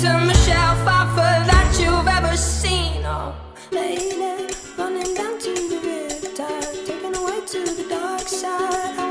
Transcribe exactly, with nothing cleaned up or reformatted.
to Michelle Pfeiffer that you've ever seen. Oh, lady, running down to the riptide, taken away to the dark side.